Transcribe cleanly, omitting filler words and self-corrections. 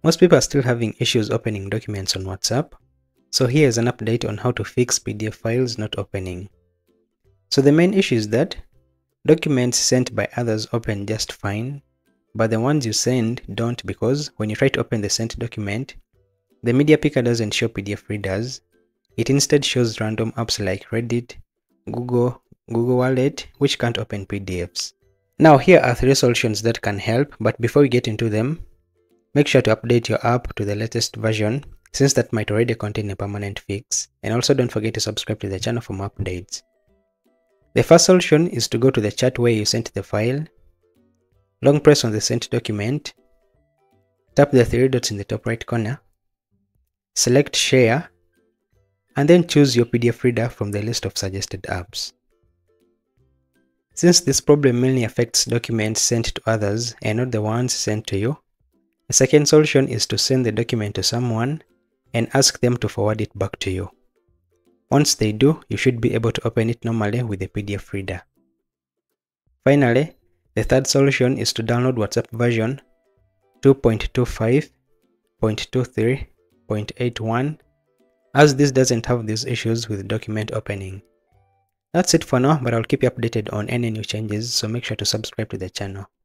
Most people are still having issues opening documents on WhatsApp, so here is an update on how to fix PDF files not opening. So the main issue is that documents sent by others open just fine, but the ones you send don't, because when you try to open the sent document, the media picker doesn't show PDF readers. It instead shows random apps like Reddit, Google Wallet, which can't open PDFs. Now here are 3 solutions that can help, but before we get into them, make sure to update your app to the latest version, since that might already contain a permanent fix, and also don't forget to subscribe to the channel for more updates. The first solution is to go to the chat where you sent the file, long press on the sent document, tap the 3 dots in the top right corner, select share, and then choose your PDF reader from the list of suggested apps. Since this problem mainly affects documents sent to others and not the ones sent to you, the second solution is to send the document to someone and ask them to forward it back to you. Once they do, you should be able to open it normally with the PDF reader. Finally, the third solution is to download WhatsApp version 2.25.23.81, as this doesn't have these issues with document opening. That's it for now, but I'll keep you updated on any new changes, so make sure to subscribe to the channel.